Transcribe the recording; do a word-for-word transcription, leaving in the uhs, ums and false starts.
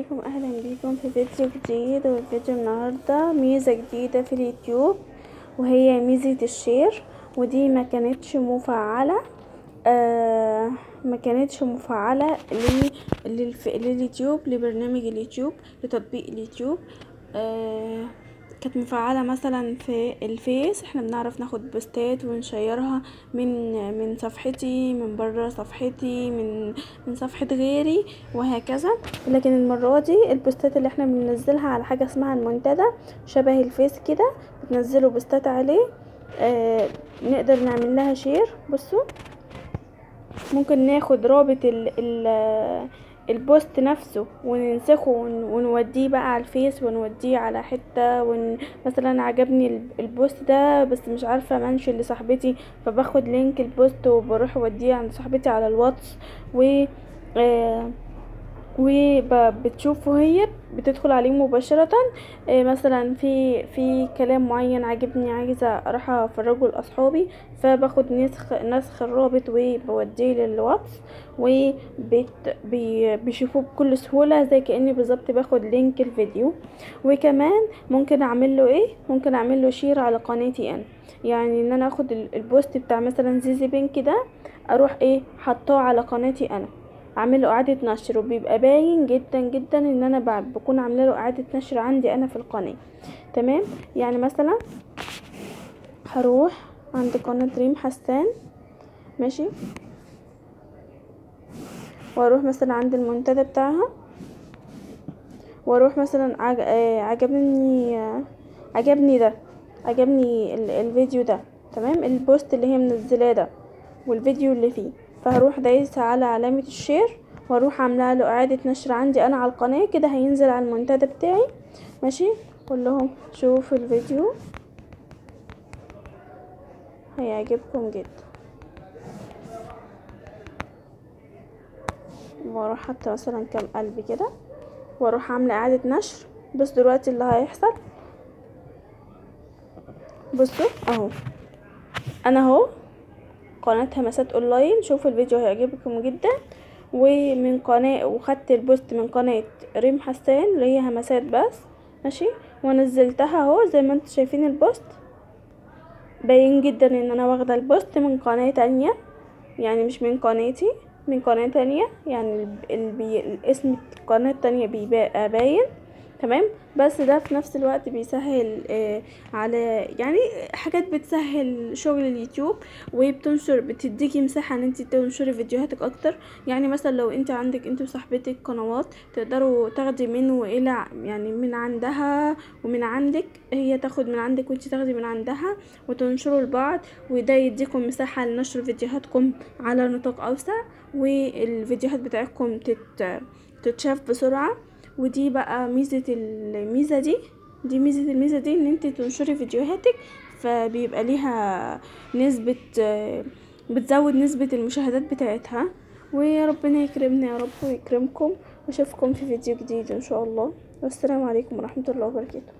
عليكم، اهلا بيكم في فيديو جديد. والفيديو النهارده ميزه جديده في اليوتيوب، وهي ميزه الشير. ودي ما كانتش مفعله آه ما كانتش مفعله للف... لليوتيوب، لبرنامج اليوتيوب، لتطبيق اليوتيوب. آه كانت مفعله مثلا في الفيس، احنا بنعرف ناخد بوستات ونشيرها من من صفحتي، من بره صفحتي، من من صفحه غيري، وهكذا. لكن المره دي البوستات اللي احنا بننزلها على حاجه اسمها المنتدى، شبه الفيس كده، بتنزلوا بوستات عليه. آه نقدر نعمل لها شير. بصوا، ممكن ناخد رابط ال ال البوست نفسه وننسخه ونوديه بقى على الفيس، ونوديه على حتة ون... مثلا عجبني البوست ده بس مش عارفة منشن لصاحبتي، فباخد لينك البوست وبروح اوديه عند صاحبتي على الواتس، و آه وبتشوفه، هي بتدخل عليه مباشرة. إيه مثلا في في كلام معين عجبني، عايزة اروح افرجه لاصحابي، فباخد نسخ نسخ الرابط وبوديه للواتس، وبيشوفوه بكل سهولة، زي كأني بالظبط باخد لينك الفيديو. وكمان ممكن اعمل له ايه ممكن اعمل له شير على قناتي انا، يعني ان انا اخد البوست بتاع مثلا زيزي بينك ده، اروح ايه حطاه على قناتي انا، اعمل له اعاده نشر، وبيبقى باين جدا جدا ان انا بكون عامله له اعاده نشر عندي انا في القناه. تمام، يعني مثلا هروح عند قناه ريم حسان، ماشي، واروح مثلا عند المنتدى بتاعها، واروح مثلا عج... عجبني عجبني ده عجبني الفيديو ده، تمام، البوست اللي هي منزلاه ده والفيديو اللي فيه، فهروح دايسه على علامه الشير، واروح عامله له اعاده نشر عندي انا على القناه، كده هينزل على المنتدى بتاعي. ماشي، كلهم شوفوا الفيديو هيعجبكم جدا. واروح حتى مثلا كام قلب كده، واروح عامله اعاده نشر. بص دلوقتي اللي هيحصل، بصوا اهو، انا اهو قناه همسات اونلاين، شوفوا الفيديو هيعجبكم جدا. ومن قناه، وخدت البوست من قناه ريم حسان اللي هي همسات بس، ماشي، ونزلتها اهو زي ما انتم شايفين. البوست باين جدا ان انا واخده البوست من قناه تانية، يعني مش من قناتي، من قناه تانية، يعني الاسم القناه التانية بيبقى باين، تمام. بس ده في نفس الوقت بيسهل آه على يعني حاجات بتسهل شغل اليوتيوب، وبتنشر، بتديكي مساحه ان انت تنشري فيديوهاتك اكتر. يعني مثلا لو انت عندك انت وصاحبتك قنوات، تقدروا تاخدي منه الى يعني من عندها ومن عندك، هي تاخد من عندك وانت تاخدي من عندها، وتنشروا لبعض، وده يديكم مساحه لنشر فيديوهاتكم على نطاق اوسع، والفيديوهات بتاعتكم تت تتشاف بسرعه. ودي بقى ميزة الميزة دي دي ميزة الميزة دي ان انت تنشري فيديوهاتك، فبيبقى ليها نسبة، بتزود نسبة المشاهدات بتاعتها. وربنا يكرمنا يا رب ويكرمكم، واشوفكم في فيديو جديد ان شاء الله. والسلام عليكم ورحمة الله وبركاته.